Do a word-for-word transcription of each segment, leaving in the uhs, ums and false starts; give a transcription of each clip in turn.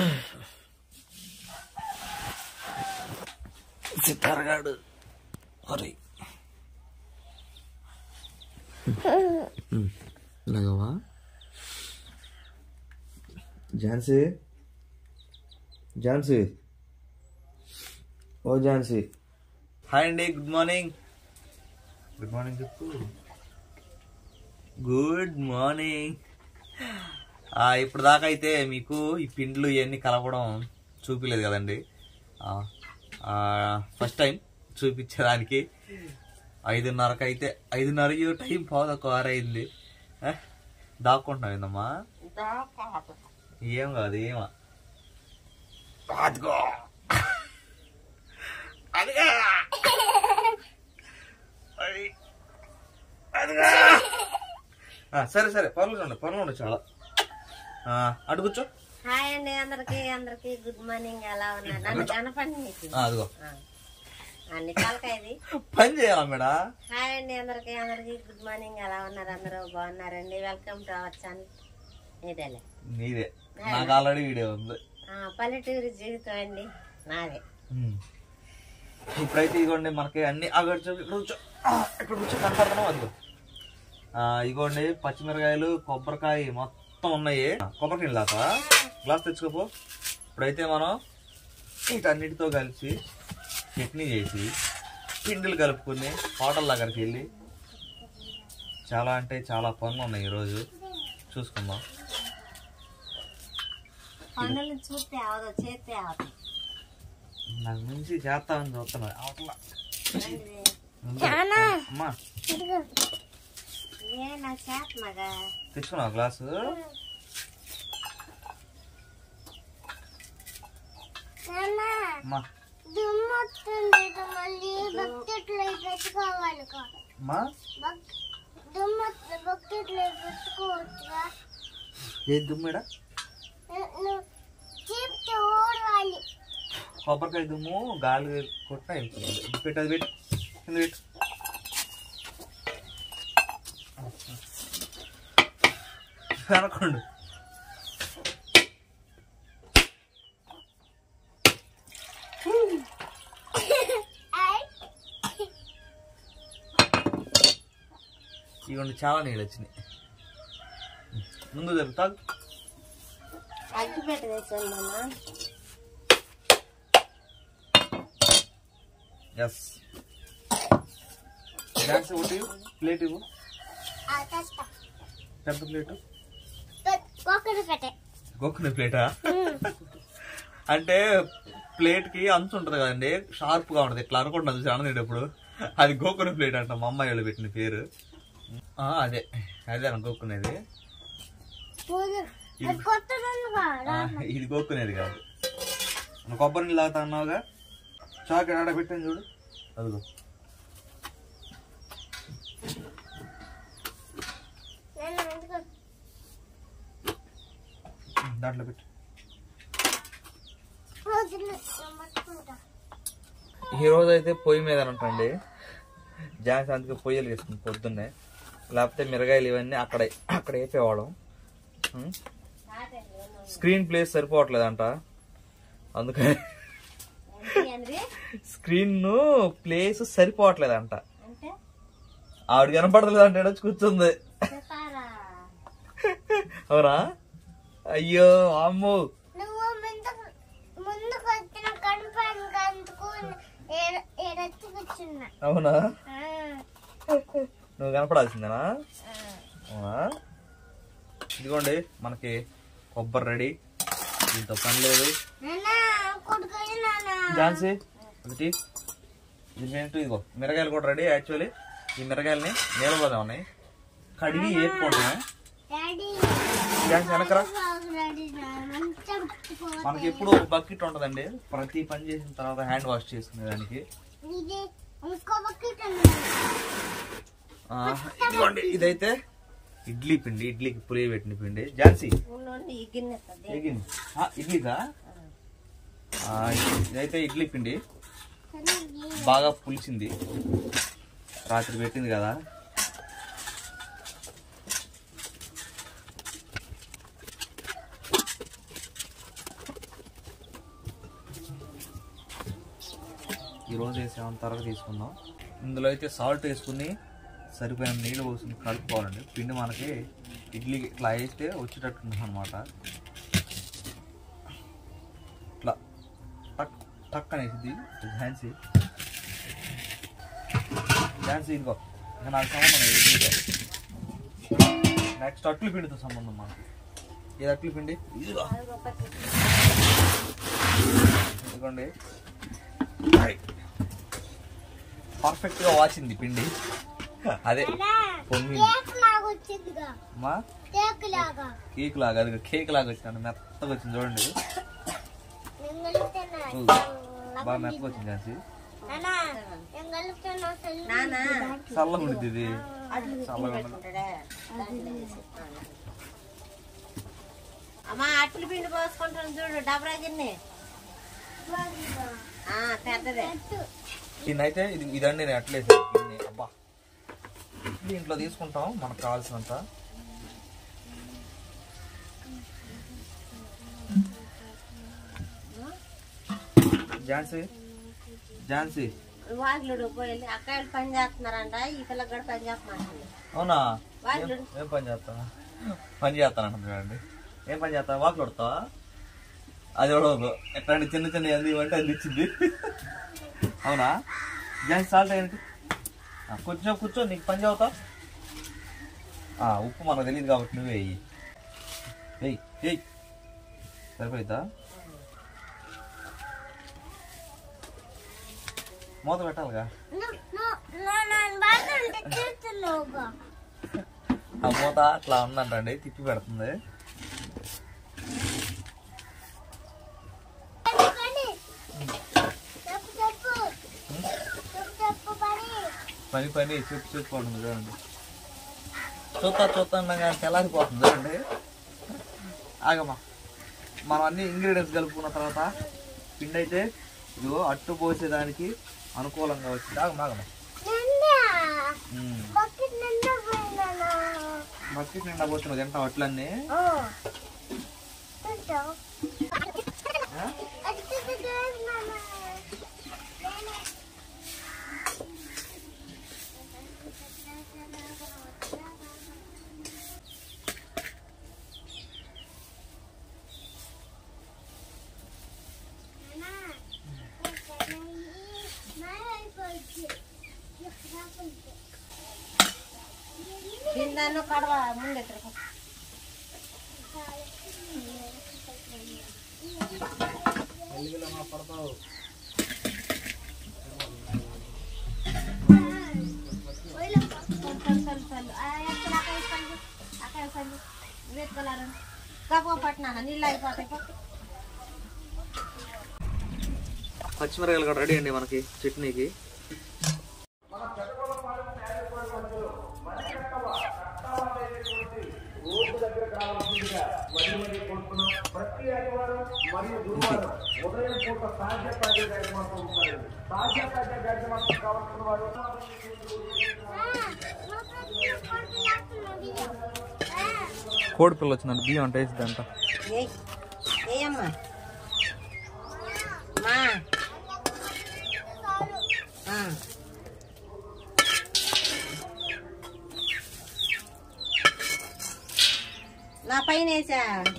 సితారగాడు అరే లగవా ఝాన్సీ ఝాన్సీ ఓ ఝాన్సీ హాయ్ అండి గుడ్ మార్నింగ్ గుడ్ మార్నింగ్ చెప్పు గుడ్ మార్నింగ్ ఇప్పుడు దాకా అయితే మీకు ఈ పిండ్లు ఇవన్నీ కలపడం చూపించలేదు కదండి ఫస్ట్ టైం చూపించడానికి ఐదున్నరకు అయితే ఐదున్నర టైం పోదొక అయింది దాక్కుంటున్నావు ఏందమ్మా ఏం కాదు ఏమా అదిగో అదిగా అదిగా సరే సరే పర్లేదు ఉండు పర్లేదు ఉండు చాలా అటు కూర్చో హాయ్ అండి అందరికి అందరికి గుడ్ మార్నింగ్ ఎలా ఉన్నారు నన్ను కనపండి అదిగో అన్ని కాలకాయది పని చేయాలా మేడం హాయ్ అండి అందరికి అందరికి గుడ్ మార్నింగ్ ఎలా ఉన్నారు అందరూ బాగున్నారండి వెల్కమ్ టు అవర్ ఛానల్ నీదేలే నీదే నాకు ఆల్రెడీ వీడియో ఉంది పల్లెటూరి జీవితం అండి నాదే ఇప్పుడైతే ఇదిగోండి మనకి అన్ని అక్కడ ఇక్కడ కూర్చో ఇక్కడ కూర్చో కనపడుతున్నాం అదిగో ఇదిగోండి పచ్చిమిరకాయలు కొబ్బరికాయ మొత్తం ఉన్నాయి కొబ్బరికాయ లాక గ్లాస్ తెచ్చుకోపో ఇప్పుడైతే మనం వీటన్నిటితో కలిసి చట్నీ చేసి పిండిలు కలుపుకొని హోటల్ దగ్గరికి వెళ్ళి చాలా అంటే చాలా పనులు ఉన్నాయి ఈరోజు చూసుకుందాం చూస్తే చేస్తే నాకు మంచి చేస్తామని చూస్తున్నా అవట్లా అమ్మా తెచ్చుకున్నావు గ్లాసు అమ్మా ఏ దుమ్ముడా కొబ్బరికాయ దుమ్ము గాలి కొట్ట పెట్టు అది పెట్టు కింద పెట్టు కనకండు ఇవన్నీ చాలా నీళ్ళు వచ్చినాయి ముందు జరుగుతా ఎస్ డాన్స్ ఒకటి ప్లేట్ ఇవ్వు పెద్ద ప్లేటు గోకునే ప్లేటా అంటే ప్లేట్ కి అంచు ఉంటది కదండి షార్ప్ గా ఉంటది ఇట్లా అనుకుంటున్నా చూసి అన్నప్పుడు అది గోకునే ప్లేట్ అంట మా అమ్మాయి వాళ్ళు పెట్టిన పేరు అదే అదే అన్న గోక్కునేది ఇది గోక్కునేది కాదు నువ్వు కొబ్బరి నీళ్ళు తాగుతా అన్నావుగా చాకెట్ ఆడ పెట్టాను చూడు అదిగో దాంట్లో పెట్టు ఈ రోజు అయితే పొయ్యి మీద అంటండి జాన్స్ అందుకే పొయ్యలు వేసుకుంది పొద్దున్నే లేకపోతే మిరగాయలు ఇవన్నీ అక్కడ అక్కడ వేపేవాళ్ళం స్క్రీన్ ప్లేస్ సరిపోవట్లేదంట అందుకని స్క్రీన్ ప్లేస్ సరిపోవట్లేదంట ఆవిడ కనపడలేదు అంటే వచ్చి కూర్చుంది అవునా అయ్యో అమ్మో అవునా నువ్వు కనపడాల్సిందేనా అవునా ఇదిగోండి మనకి కొబ్బరి రెడీ దీంతో పని లేదు ఝాన్సీ ఒకటి ఇది ఏంటో ఇదిగో మిరగాయలు కూడా రెడీ యాక్చువల్లీ ఈ మిరగాయలని నీళ్ళబోదా ఉన్నాయి కడిగి వేపుకుంటున్నాయి వెనకరా మనకి ఎప్పుడు ఒక బకెట్ ఉంటదండి ప్రతి పని చేసిన తర్వాత హ్యాండ్ వాష్ చేసుకునే దానికి ఇదిగోండి ఇదైతే ఇడ్లీ పిండి ఇడ్లీకి పులియ పెట్టిన పిండి ఝాన్సీ ఇడ్లీకా ఇదైతే ఇడ్లీ పిండి బాగా పులిచింది రాత్రి పెట్టింది కదా ఈరోజు వేసాము, త్వరగా తీసుకుందాం. ఇందులో అయితే సాల్ట్ వేసుకుని సరిపోయిన నీళ్ళు పోసుకుని కలుపుకోవాలండి. పిండి మనకి ఇడ్లీకి ఇట్లా వేస్తే వచ్చేటట్టు ఉంటుంది అనమాట. ఇట్లా టక్ టక్ అనేసి ఝాన్సీ ఝాన్సీ ఇదిగో ఇంకా నాకు సంబంధం ఇడ్లీతో. నెక్స్ట్ అట్లు పిండితో సంబంధం మనకి. ఇది అట్లు పిండి ఇదిగో ఇదిగోండి. పర్ఫెక్ట్ గా వాచింది పిండి, అదే పొంగి కేక్ లాగా, అది కేక్ లాగా వచ్చింది, మెత్తగా వచ్చింది చూడండి. బాగా మెత్తగా వచ్చింది ఝాన్సీ. చల్లగా ఉంటుంది ఇది, చల్లగా అమ్మా. అట్లు పిండి పోసుకుంటాను చూడు, డబరా గిన్నె పెద్దదే. దీన్నైతే ఇది ఇదండి నేను అట్లేసాను గిన్నె. అబ్బా దీంట్లో తీసుకుంటాం మనకు కావాల్సినంత. ఝాన్సీ ఝాన్సీ వాళ్ళు పోయి అక్కాయలు పని చేస్తున్నారంట, ఈ పిల్లకి కూడా పని చేస్తున్నారు. అవునా? ఏం పని చేస్తాను పని చేస్తానంటుంది చూడండి. ఏం పని చేస్తా? వాకులు కొడతావా? అది కూడా ఎట్లాంటి చిన్న చిన్న అంది ఇవ్వంటే అది ఇచ్చింది. అవునా? ఝాన్సీ సాల్ట్ ఏంటి? కొంచెం కూర్చో, నీకు పని చదువుతావు. ఉప్పు మనకు తెలియదు కాబట్టి నువ్వే వెయ్యి వెయ్యి వెయ్యి సరిపోయిద్దా? మూత పెట్టాలిగా. ఆ మూత అట్లా ఉందంటండి, తిప్పి పెడుతుంది. పని పని చెప్పు చెప్పుకోండి చూడండి. చూస్తా చూస్తా కానీ తెల్లారిపోతుంది చూడండి. ఆగమ్మా, మనం అన్ని ఇంగ్రీడియంట్స్ కలుపుకున్న తర్వాత పిండి అయితే ఇదిగో అట్టు పోసేదానికి అనుకూలంగా వచ్చింది. ఆగమ్మా ఆగమ్మా బకెట్ నిండా పోతున్నావు తింటావు అట్లన్నీ. కిందను కడవ ముందు పడతావు. పట్టినా నీళ్ళు అయిపోతాయి. పచ్చిమిరకాయలు కూడా రెడీ అండి మనకి చట్నీకి. కోడి పిల్ల వచ్చిందండి, బియ్యం అంటే వేసిద్దంట. నా పైన వేసా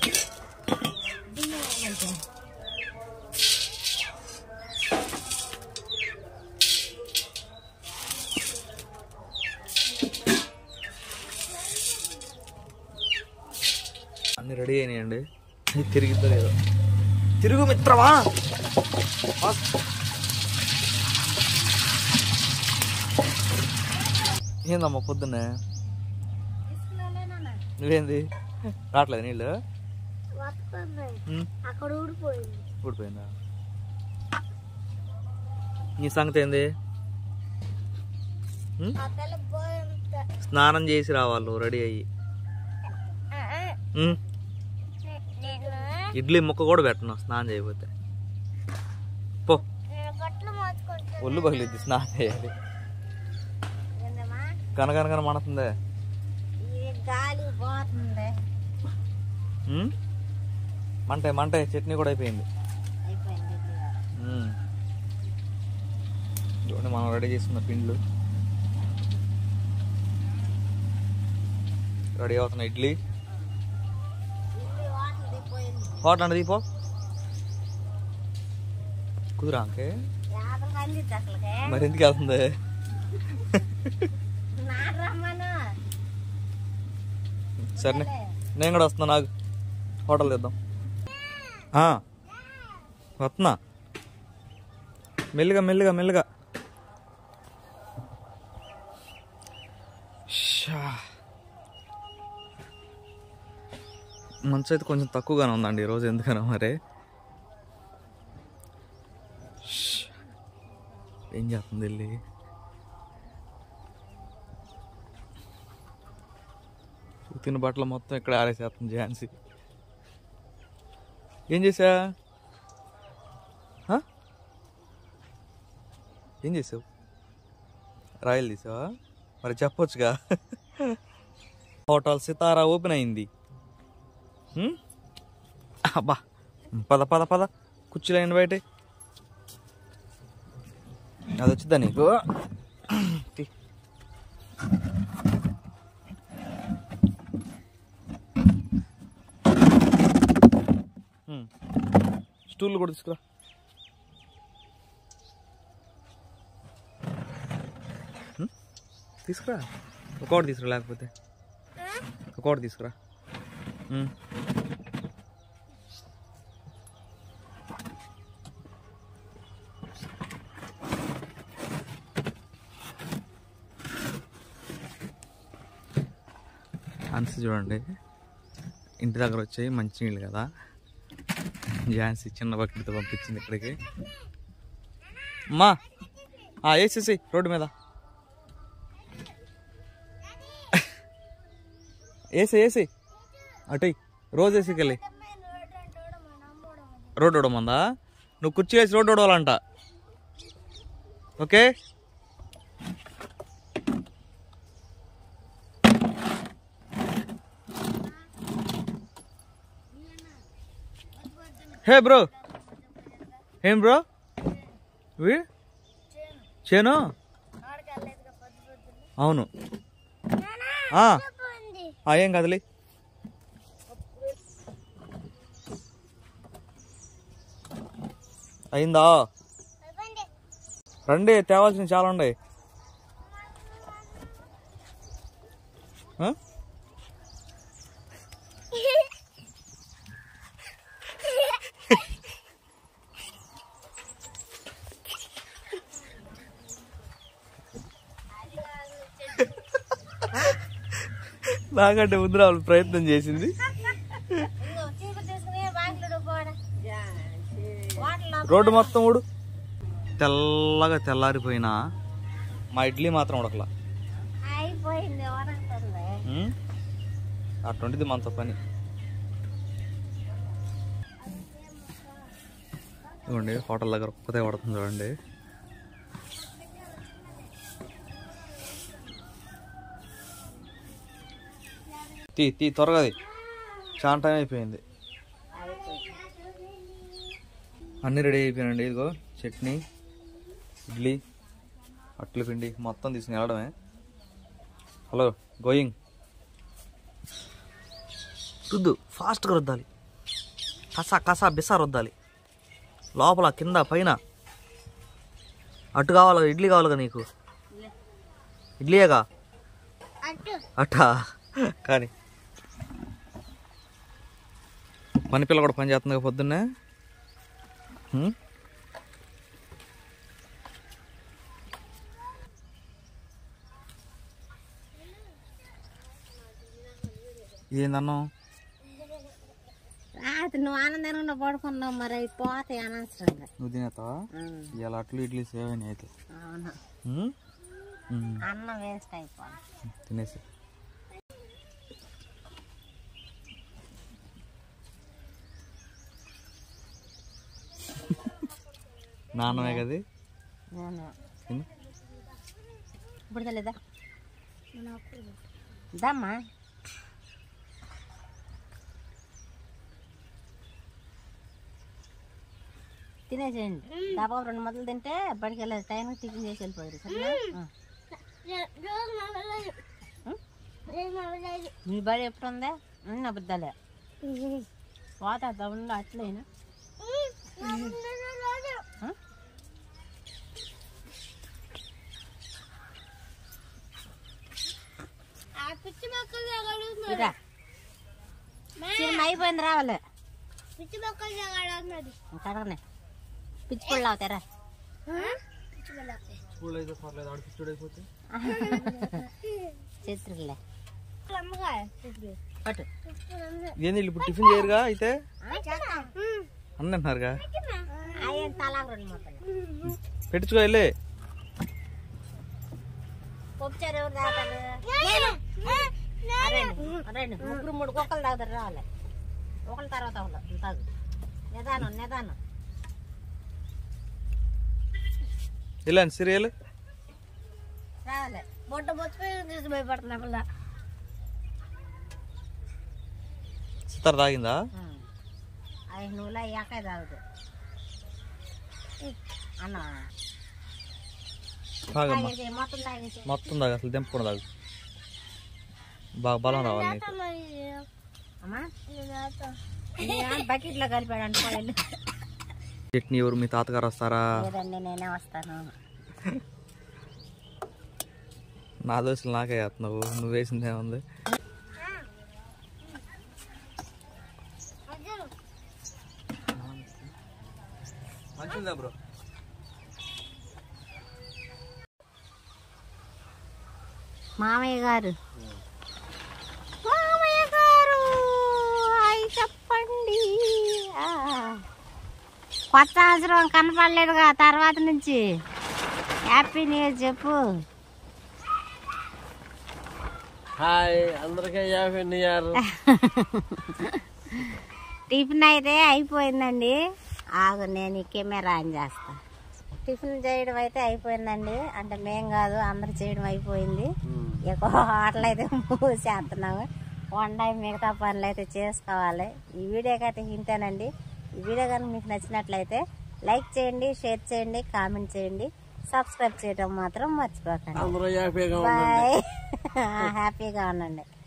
అన్ని రెడీ అయినాయండి. తిరిగిద్దా లేదో? తిరుగు మిత్రమా. ఏందమ్మా పొద్దున్నే నువ్వేంది రావట్లేదు నీళ్ళు? ఊడిపోయిందా? నీ సంగతి ఏంది? స్నానం చేసి రావాలి రెడీ అయ్యి. ఇడ్లీ ముక్క కూడా పెట్టను స్నానం చేయకపోతే. పో, ఒళ్ళు పగిలిద్ది స్నానం చేయాలి. కనకనకన మనతుందే. మంటే మంటే చట్నీ కూడా అయిపోయింది. చూడండి మనం రెడీ చేసుకున్న పిండ్లు రెడీ అవుతున్న ఇడ్లీ హోటల్ అంటే దీపో కుదురా అంకే మరి ఎందుకు వెళ్తుంది సరే నేను కూడా వస్తున్నా నాకు హోటల్ తెద్దాం వస్తున్నా మెల్లిగా మెల్లిగా మెల్లిగా మంచు అయితే కొంచెం తక్కువగానే ఉందండి ఈరోజు ఎందుకనో మరి ఏం చేస్తుంది వెళ్ళి తిన్న బట్టలు మొత్తం ఇక్కడ ఆరేసేస్తుంది ఝాన్సీ ఏం చేసా ఏం చేసావు రాయలు తీసావా మరి చెప్పొచ్చుగా హోటల్ సితారా ఓపెన్ అయింది అబ్బా పద పద పద కుర్చీలైంది బయట అది వచ్చిద్దా నీకు స్టూల్ కూడా తీసుకురా తీసుకురా ఒకటి తీసుకురా లేకపోతే ఒకటి తీసుకురా అన్సి చూడండి ఇంటి దగ్గర వచ్చాయి మంచినీళ్ళు కదా ఝాన్సీ చిన్న బకెట్తో పంపించింది ఇక్కడికి అమ్మా వేసేసి రోడ్డు మీద వేసి వేసి అటు రోజు వేసికెళ్ళి రోడ్డు ఓడమందా నువ్వు కుర్చీ వేసి రోడ్డు ఓడవాలంట ఓకే హే బ్రో ఏం బ్రో చేను అవును ఏం కదలి అయిందా రండి తేవాల్సిన చాలా ఉన్నాయి నాకంటే ముందు రావాలి ప్రయత్నం చేసింది రోడ్డు మొత్తం ఊడు తెల్లగా తెల్లారిపోయినా మా ఇడ్లీ మాత్రం ఉడకలా అటువంటిది మనతో పని చూడండి హోటల్ దగ్గర ఒక్కతే పడుతుంది చూడండి తీ తీ త్వరగా చాలా టైం అయిపోయింది అన్నీ రెడీ అయిపోయానండి ఇదిగో చట్నీ ఇడ్లీ అట్లు పిండి మొత్తం తీసుకుని వెళ్ళడమే హలో గోయింగ్ రుద్దు ఫాస్ట్గా రుద్దాలి కసా కసా బిసా రుద్దాలి లోపల కింద పైన అట్టు కావాలి ఇడ్లీ కావాలిగా నీకు ఇడ్లీయేగా అట్టా కానీ పని పిల్ల కూడా పని చేస్తుంది పొద్దున్నే ఏందన్నా నువ్వు ఆనందంగా పడుకున్నావు మరి పోతాయి అనవసరంగా నువ్వు తినేస్తావా ఇలా అట్లు ఇడ్లీ సేవ్ అయినాయి అయితే అన్నం వేస్ట్ అయిపోయి తినేసి నాన్నమే కదా ఇప్పుడు తెలీదా దమ్మా తినేసేయండి. దాబా రెండు మొదలు తింటే బడికి వెళ్ళేది టైంకి టిఫిన్ చేసి వెళ్ళిపోయారు. సరేనా? మీ బడి ఎప్పుడు ఉందా? అబద్ధాలే పోతా ఉండు అట్లేనా? అయిపోయింది రావాలి. కడగనే పిచ్చి పళ్ళు అవుతారా? చిత్రులే పట్టు. ఏంది ఇప్పుడు టిఫిన్ చేయరుగా అయితే అన్నారుగా తలా రెండు మొక్కలు పెట్టుకో వెళ్ళి. పొప్పుచారు ఎవరు తాగుతారు? రండి ముగ్గురు మూడు కుక్కలు తాగుతారు. రావాలి ఒకళ్ళ తర్వాత ఒకళ్ళు తాగు. నిదానం నిదానం. వెళ్ళండి సీరియల్ రావాలి. బొట్ట బొచ్చు భయపడుతున్నా పిల్ల. సితార తాగిందా? అవి నువ్వులా అయ్యాక తాగుతా అన్న. మొత్తం తాగేసి మొత్తం తాగు. అసలు దింపకుండా తాగు. బాగా బలం రావాలి. అమ్మా బకెట్ లో కలిపాడు అనుకోవాలి. చట్నీ ఎవరు మీ తాతగారు వస్తారా? లేదండి నేనే వస్తాను. నా దోశలు నాకే వేస్తున్నావు. నువ్వు వేసింది ఏముంది? మంచిదా బ్రో? మామయ్య గారు మామయ్య గారు అయి చెప్పండి. కొత్త సంవత్సరం కనపడలేదుగా తర్వాత నుంచి. హ్యాపీ న్యూ ఇయర్ చెప్పు. హాయ్ అందరికీ హ్యాపీ న్యూ ఇయర్. టిఫిన్ అయితే అయిపోయిందండి. ఆగు నేను ఈ కెమెరా ఆన్ చేస్తా. టిఫిన్ చేయడం అయితే అయిపోయిందండి. అంటే మేం కాదు అందరు చేయడం అయిపోయింది. ఎక్కువ హోటల్ అయితే మూసేస్తున్నాము. వండాయి మిగతా పనులు అయితే చేసుకోవాలి. ఈ వీడియోకి అయితే ఇంతేనండి. ఈ వీడియో కనుక మీకు నచ్చినట్లయితే లైక్ చేయండి, షేర్ చేయండి, కామెంట్ చేయండి, సబ్స్క్రైబ్ చేయడం మాత్రం మర్చిపోకండి. బాయ్. హ్యాపీగా ఉండండి.